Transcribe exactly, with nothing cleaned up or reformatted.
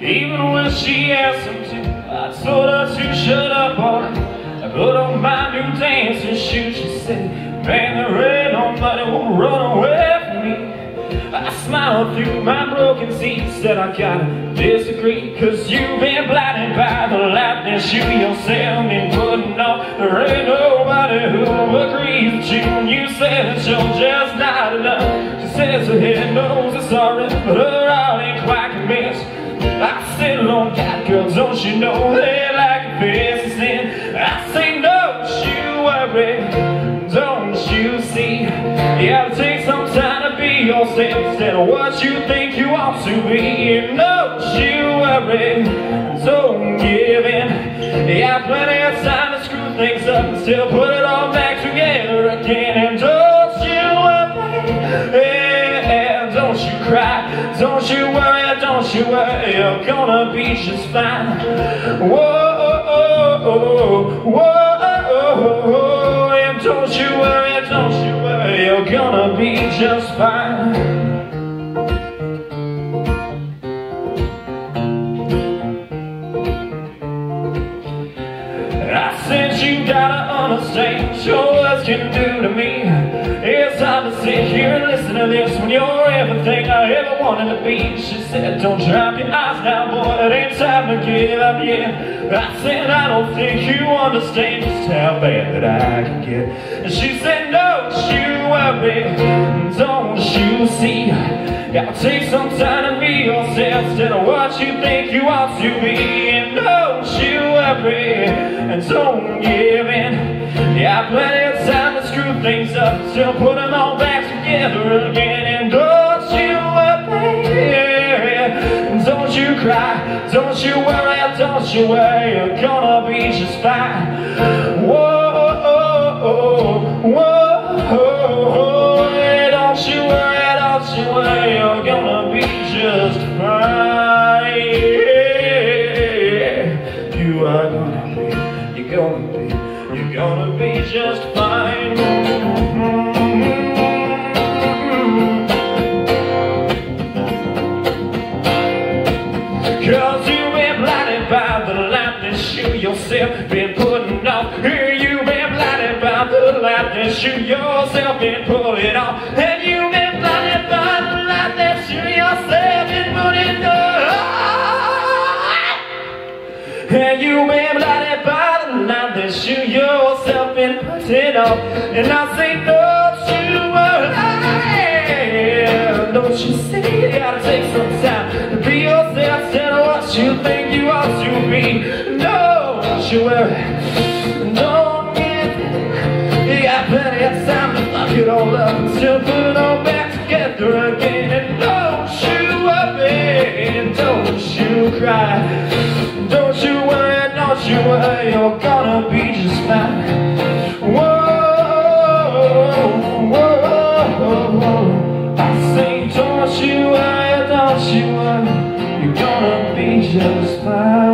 Even when she asked him to, I told her to shut up on it. I put on my new dancing shoes. She said, man, there ain't nobody won't run away from me. I smiled through my broken teeth, said I gotta disagree, cause you've been blinded by the light that you yourself been putting on. There ain't nobody who agrees with you when you say that you're just not enough. She says her head knows it's alright, but her heart ain't quite convinced. I said, Lord God, girl, don't you know they like a face sin? I say, don't you worry, don't you see? You gotta take some time to be yourself instead of what you think you ought to be. And don't you worry, don't give in. You got plenty of time to screw things up and still put it all back together again. And don't you worry, yeah, don't you cry, don't you worry, don't you worry, you're gonna be just fine. Whoa, whoa, whoa, and don't you worry, don't you worry, you're gonna be just fine. I said you gotta understand what words can do to me. It's hard to sit here and listen to this when you're everything I ever wanted to be. She said, don't drop your eyes now, boy, it ain't time to give up yet. I said, I don't think you understand just how bad that I can get. And she said, don't you worry, don't you see? Gotta take some time to be yourself instead of what you think you ought to be. And don't you worry, and don't give in. Yeah, plenty of time to screw things up and still put them all back together again. And don't you worry, and don't you cry, don't you worry, don't you worry, you're gonna be just fine. Whoa, whoa, whoa, yeah, don't you worry, don't you worry, you're gonna be just fine. You are gonna be, you're gonna be, you're gonna be just fine. Cause you've been blinded by the light that you yourself been putting off. Here you've been blinded by the light that you yourself been putting off. And you've been blinded by the light that you yourself been putting off. And you've been blinded by the light that you yourself been putting off. And I say, don't you worry, don't you see? You gotta take some time to be yourself instead of what you think you ought to be. Don't you worry, don't give in. You got plenty of time to fuck it all up and still put it all back together again. And don't you worry, and don't you cry, don't you worry, don't you worry, you're gonna be just fine. Whoa, whoa, whoa, I say, don't you worry, don't you worry, you're gonna be just fine.